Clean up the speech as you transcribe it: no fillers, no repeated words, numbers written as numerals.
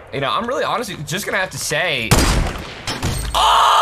You know, I'm really honestly just gonna have to say, oh!